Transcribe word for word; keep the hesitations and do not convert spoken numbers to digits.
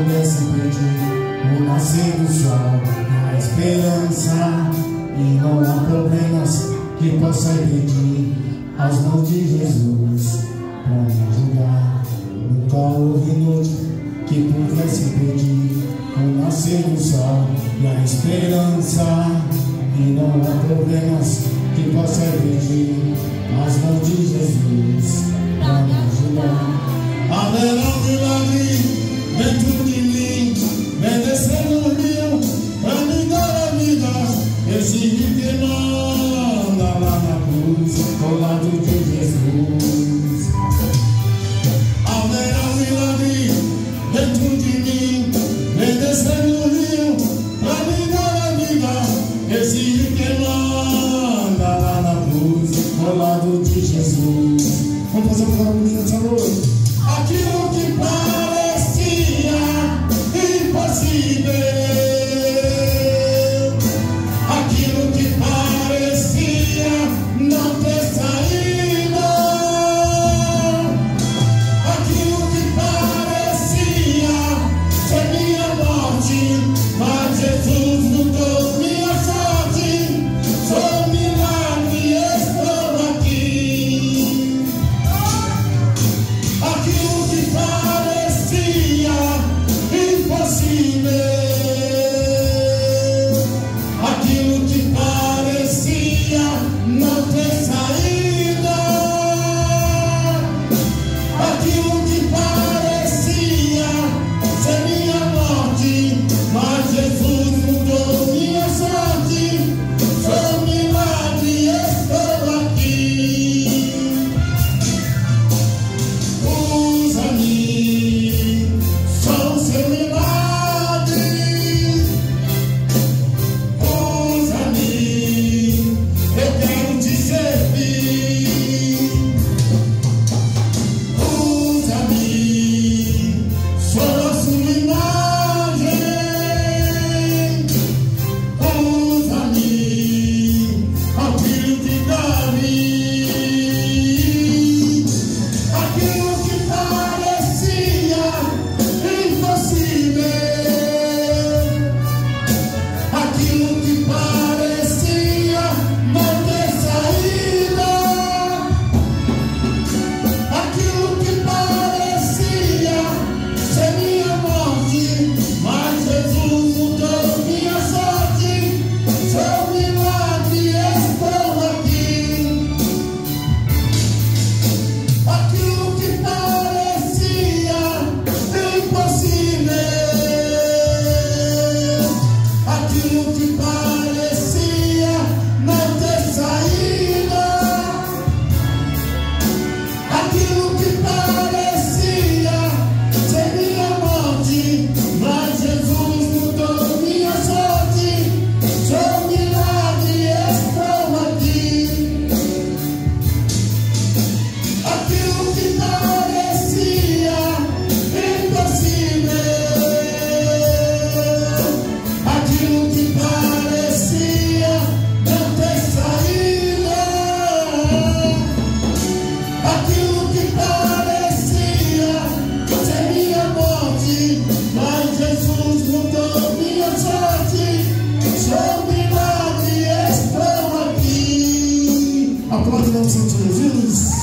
pudesse pedir o nascer do sol e a esperança, e não há problemas que possa impedir as mãos de Jesus para me ajudar. Nunca houve noite que pudesse impedir o nascer do sol e a esperança, e não há problemas que possa impedir as mãos de Jesus para me ajudar. Haverá um milagre dentro de mim, vem descendo o rio para me dar a vida. Esse rio que manda lá na cruz, ao lado de Jesus. Haverá um milagre dentro de mim, vem descendo o rio para me dar a vida. Esse rio que manda lá na cruz, ao lado de Jesus. Vamos fazer um barulhinho essa noite. Aquilo que parecia impossível, aquilo que parecia não ter saída, aquilo que parecia ser minha morte, mas Jesus mudou minha sorte. Sou milagre, estou aqui. Aquilo que parecia impossível, aquilo que parecia não ter saída, aquilo que parecia ser minha morte, mas Jesus mudou minha sorte. Sou milagre, estou aqui. Usa-me, sou seu milagre. Usa-me, eu quero te servir. Usa-me, sou a sua imagem. Usa-me, ao filho de Davi. Aquilo que parecia impossível, aquilo que parecia não ter saída, aquilo que parecia ser minha morte, mas Jesus mudou minha sorte. Sou milagre, estou aqui. Aquilo que parecia impossível, aquilo que parecia não ter saída, aquilo que parecia ser minha morte, mas Jesus mudou minha sorte. Sou milagre, estou aqui. Aquilo que parecia impossível, aquilo que parecia não ter saída, aquilo que parecia ser minha morte, mas Jesus mudou minha sorte. Sou milagre, estou aqui. Aplaude o nome de Jesus.